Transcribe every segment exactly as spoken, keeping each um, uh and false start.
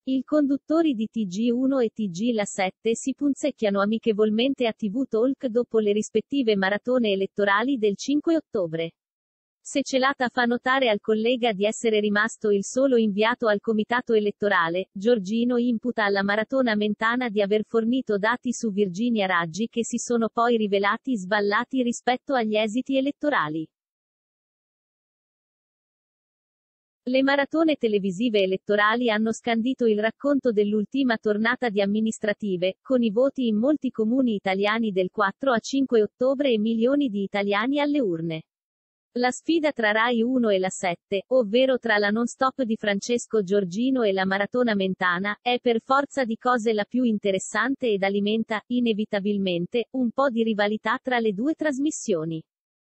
I conduttori di T G uno e T G La sette si punzecchiano amichevolmente a T V Talk dopo le rispettive maratone elettorali del cinque ottobre. Se Celata fa notare al collega di essere rimasto il solo inviato al comitato elettorale, Giorgino imputa alla maratona mentana di aver fornito dati su Virginia Raggi che si sono poi rivelati sballati rispetto agli esiti elettorali. Le maratone televisive elettorali hanno scandito il racconto dell'ultima tornata di amministrative, con i voti in molti comuni italiani del quattro a cinque ottobre e milioni di italiani alle urne. La sfida tra Rai uno e La sette, ovvero tra la non-stop di Francesco Giorgino e la maratona mentana, è per forza di cose la più interessante ed alimenta, inevitabilmente, un po' di rivalità tra le due trasmissioni.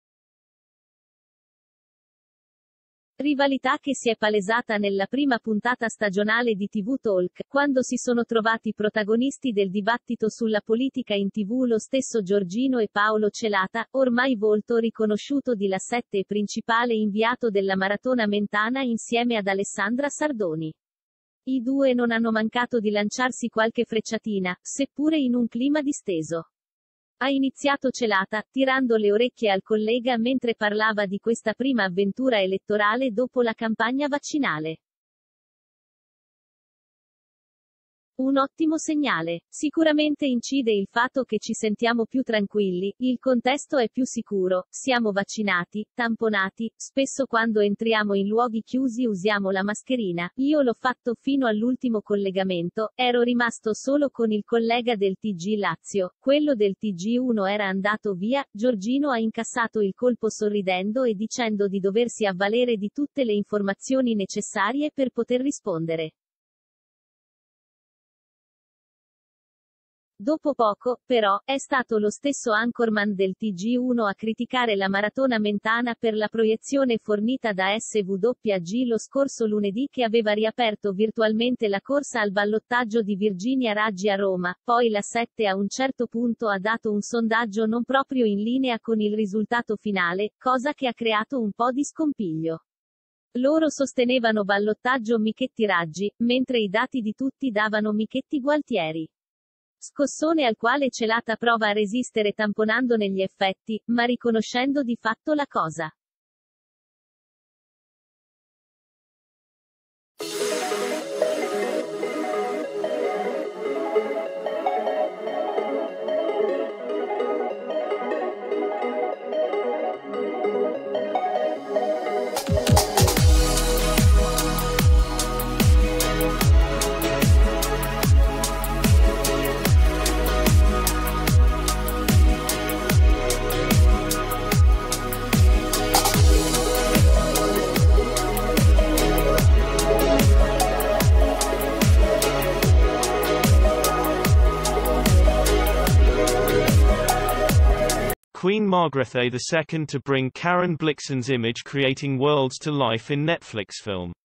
Rivalità che si è palesata nella prima puntata stagionale di T V Talk, quando si sono trovati protagonisti del dibattito sulla politica in T V lo stesso Giorgino e Paolo Celata, ormai volto riconosciuto di La sette e principale inviato della maratona mentana insieme ad Alessandra Sardoni. I due non hanno mancato di lanciarsi qualche frecciatina, seppure in un clima disteso. Ha iniziato Celata, tirando le orecchie al collega mentre parlava di questa prima avventura elettorale dopo la campagna vaccinale. Un ottimo segnale. Sicuramente incide il fatto che ci sentiamo più tranquilli, il contesto è più sicuro, siamo vaccinati, tamponati, spesso quando entriamo in luoghi chiusi usiamo la mascherina, io l'ho fatto fino all'ultimo collegamento, ero rimasto solo con il collega del T G Lazio, quello del T G uno era andato via, Giorgino ha incassato il colpo sorridendo e dicendo di doversi avvalere di tutte le informazioni necessarie per poter rispondere. Dopo poco, però, è stato lo stesso anchorman del T G uno a criticare la maratona mentana per la proiezione fornita da S W G lo scorso lunedì che aveva riaperto virtualmente la corsa al ballottaggio di Virginia Raggi a Roma, poi La sette a un certo punto ha dato un sondaggio non proprio in linea con il risultato finale, cosa che ha creato un po' di scompiglio. Loro sostenevano ballottaggio Michetti Raggi, mentre i dati di tutti davano Michetti Gualtieri. Scossone al quale Celata prova a resistere tamponandone gli effetti, ma riconoscendo di fatto la cosa. Queen Margrethe the Second to bring Karen Blixen's image creating worlds to life in Netflix film.